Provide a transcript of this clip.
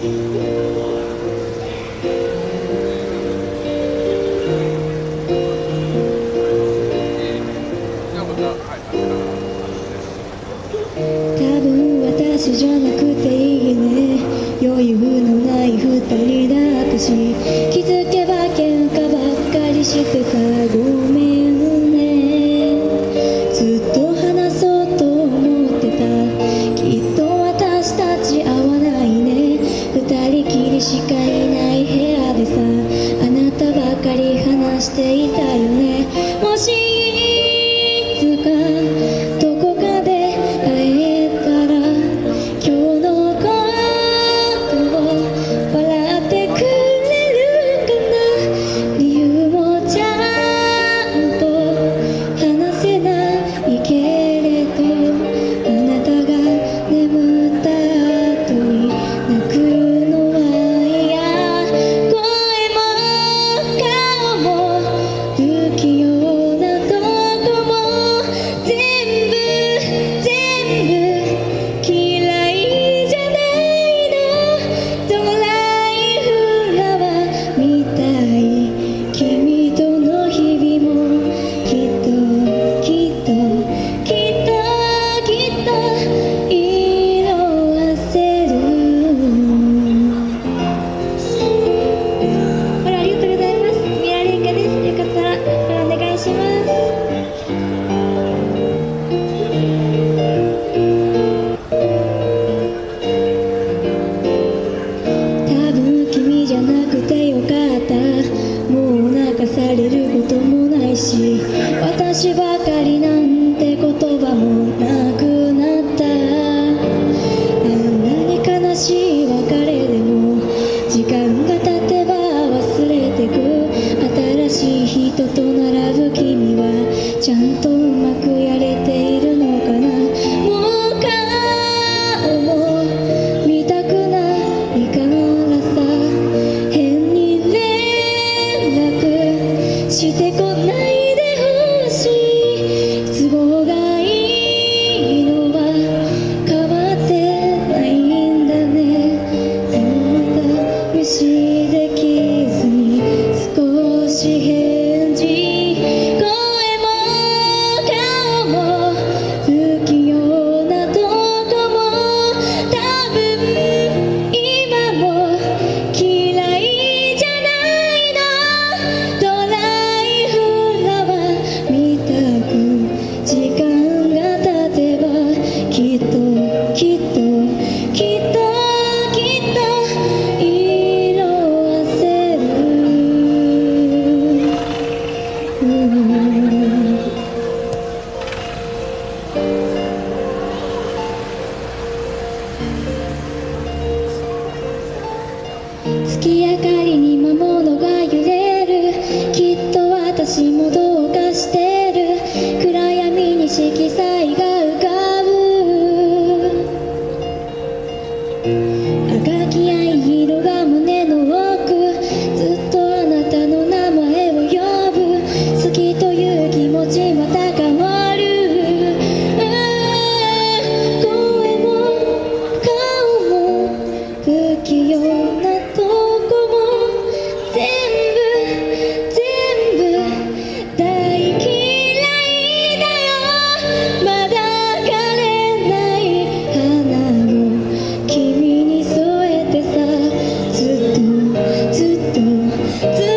多分私じゃなくていいね、余裕のない二人だったし、気づけば喧嘩ばっかりしてさ、ごめんね。ずっと話そうと思ってた、きっと私たち合わないね。二人きりしかいない部屋でさ、あなたばかり話していたよね。もしいつかどこかで会えたら、今日のことを笑ってくれるかな。理由もちゃんと話せないけれど、あなたが眠った後に泣くのは嫌。声も顔も不器用なとこも全部嫌いじゃないの。ドライフラワーみたい、君との日々もきっと色あせる。ほら、ありがとうございます。ミラレンガです。よかったらお願いします。多分君じゃなくてよかった。もう泣かされることもないし、私ばかりなんて言葉もなくなった。あんなに悲しい別れでも時間が経てば忘れてく。新しい人と並ぶ君はちゃんとうまくやれているのかな。もう顔も見たくないからさ、変に連絡してこないでほしい。都合がいいのは変わってないんだね。でもまた無視できずに少し返事。声も顔も不器用なとこも多分今も嫌いじゃないの。ドライフラワーみたく時間が経てばきっと色あせる。月明かりに魔物が揺れる。きっと私もどうかしてる。暗闇に色彩が浮かぶ。赤き藍色が胸の奥。ずっとあなたの名前を呼ぶ。好きという気持ちまた変わる。声も顔も不器用なとこも全部大嫌いだよ。まだ枯れない花を君に添えてさ、ずっと